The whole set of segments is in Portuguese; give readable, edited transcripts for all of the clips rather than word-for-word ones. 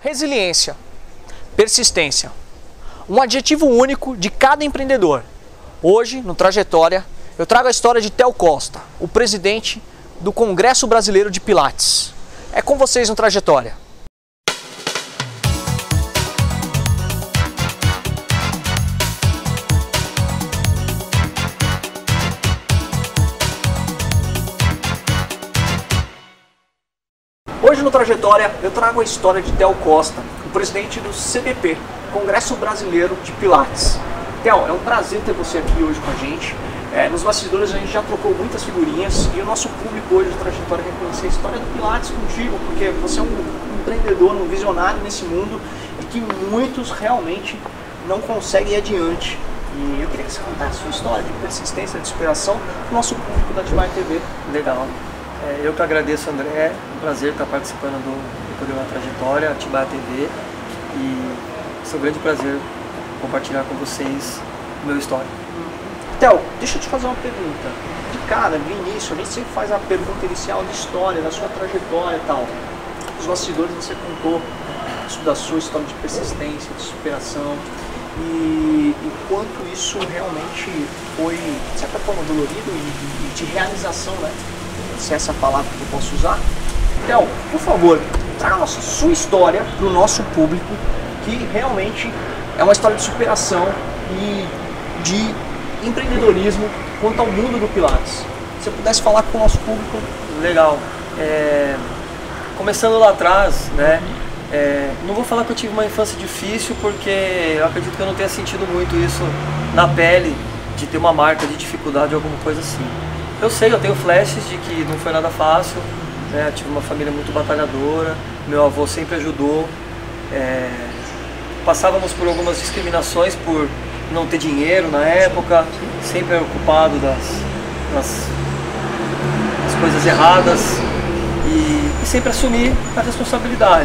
Resiliência, persistência, um adjetivo único de cada empreendedor. Hoje, no Trajetória, eu trago a história de Theo Costa, o presidente do Congresso Brasileiro de Pilates. É com vocês no Trajetória. Hoje no Trajetória eu trago a história de Theo Costa, o presidente do CBP, Congresso Brasileiro de Pilates. Theo, é um prazer ter você aqui hoje com a gente. Nos bastidores a gente já trocou muitas figurinhas e o nosso público hoje do Trajetória quer conhecer a história do Pilates contigo, porque você é um empreendedor, um visionário nesse mundo e que muitos realmente não conseguem ir adiante. E eu queria que você contasse a sua história de persistência, de superação para o nosso público da Atibaia TV. Legal. Eu que agradeço, André. É um prazer estar participando do programa Trajetória, Atibaia TV. E é um grande prazer compartilhar com vocês o meu histórico. Theo, deixa eu te fazer uma pergunta. De cara, de início, a gente sempre faz a pergunta inicial de história, da sua trajetória e tal. Os bastidores você contou da sua história de persistência, de superação e quanto isso realmente foi, de certa forma, dolorido e de realização, né? Se é essa palavra que eu posso usar. Theo, por favor, traga a sua história para o nosso público, que realmente é uma história de superação e de empreendedorismo quanto ao mundo do Pilates. Se você pudesse falar com o nosso público. Legal. Começando lá atrás, né? Não vou falar que eu tive uma infância difícil, porque eu acredito que eu não tenha sentido muito isso na pele, de ter uma marca de dificuldade ou alguma coisa assim. Eu sei, eu tenho flashes de que não foi nada fácil, né? Eu tive uma família muito batalhadora, meu avô sempre ajudou, passávamos por algumas discriminações por não ter dinheiro na época, sempre ocupado das coisas erradas e sempre assumir a responsabilidade.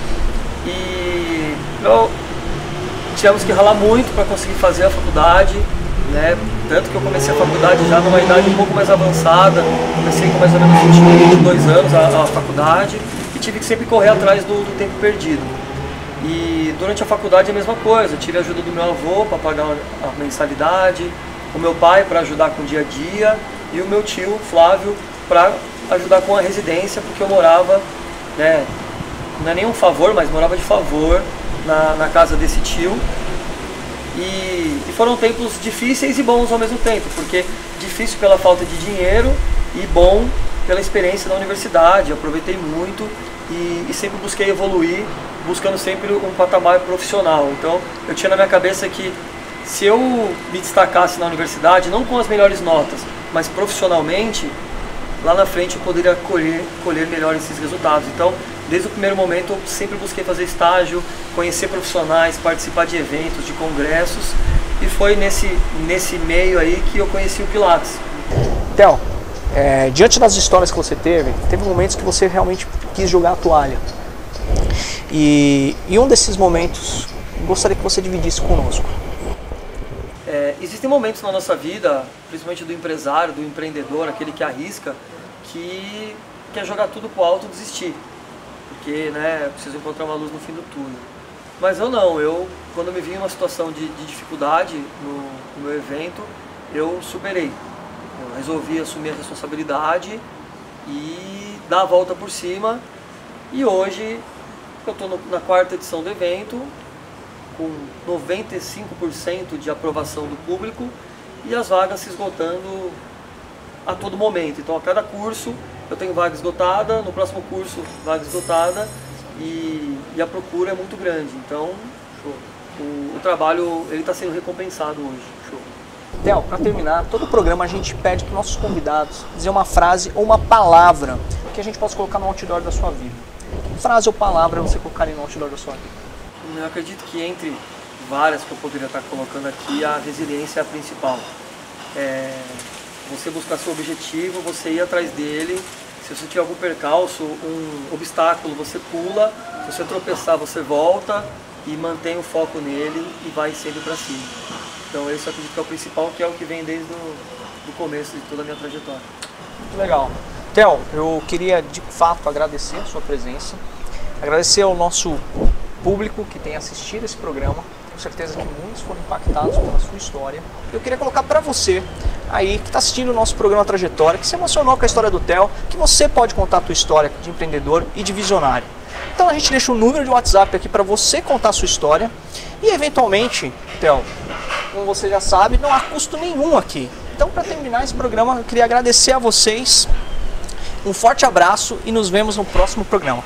E tivemos que ralar muito para conseguir fazer a faculdade, né? Tanto que eu comecei a faculdade já numa idade um pouco mais avançada, comecei com mais ou menos 22 anos a faculdade e tive que sempre correr atrás do tempo perdido. E durante a faculdade a mesma coisa, eu tive a ajuda do meu avô para pagar a mensalidade, o meu pai para ajudar com o dia a dia e o meu tio, Flávio, para ajudar com a residência, porque eu morava, né, não é nenhum favor, mas morava de favor na casa desse tio. E foram tempos difíceis e bons ao mesmo tempo, porque difícil pela falta de dinheiro e bom pela experiência da universidade. Eu aproveitei muito e sempre busquei evoluir, buscando sempre um patamar profissional. Então eu tinha na minha cabeça que se eu me destacasse na universidade, não com as melhores notas, mas profissionalmente, lá na frente eu poderia colher melhor esses resultados. Então, desde o primeiro momento eu sempre busquei fazer estágio, conhecer profissionais, participar de eventos, de congressos, e foi nesse meio aí que eu conheci o Pilates. Theo, diante das histórias que você teve momentos que você realmente quis jogar a toalha. E um desses momentos, gostaria que você dividisse conosco. Existem momentos na nossa vida, principalmente do empresário, do empreendedor, aquele que arrisca, que quer jogar tudo pro alto e desistir. Porque, né, eu preciso encontrar uma luz no fim do túnel. Mas eu não, quando eu me vi em uma situação de dificuldade no meu evento, eu superei. Eu resolvi assumir a responsabilidade e dar a volta por cima. E hoje eu estou na 4ª edição do evento, com 95% de aprovação do público e as vagas se esgotando a todo momento. Então a cada curso eu tenho vaga esgotada, no próximo curso vaga esgotada e a procura é muito grande. Então o trabalho está sendo recompensado hoje. Show. Theo, para terminar, todo o programa a gente pede para os nossos convidados dizer uma frase ou uma palavra que a gente possa colocar no outdoor da sua vida. Que frase ou palavra você colocaria no outdoor da sua vida? Eu acredito que entre várias que eu poderia estar colocando aqui, a resiliência é a principal. Você buscar seu objetivo, você ir atrás dele. Se você tiver algum percalço, um obstáculo, você pula. Se você tropeçar, você volta e mantém o foco nele e vai sempre para cima. Então esse eu acredito que é o principal, que é o que vem desde o começo de toda a minha trajetória. Muito legal. Theo, eu queria de fato agradecer a sua presença, agradecer ao nosso público que tem assistido esse programa. Tenho certeza que muitos foram impactados pela sua história. Eu queria colocar para você aí que está assistindo o nosso programa Trajetória, que se emocionou com a história do Theo, que você pode contar a tua história de empreendedor e de visionário. Então a gente deixa um número de WhatsApp aqui para você contar a sua história e eventualmente, Theo, como você já sabe, não há custo nenhum aqui. Então, para terminar esse programa, eu queria agradecer a vocês, um forte abraço e nos vemos no próximo programa.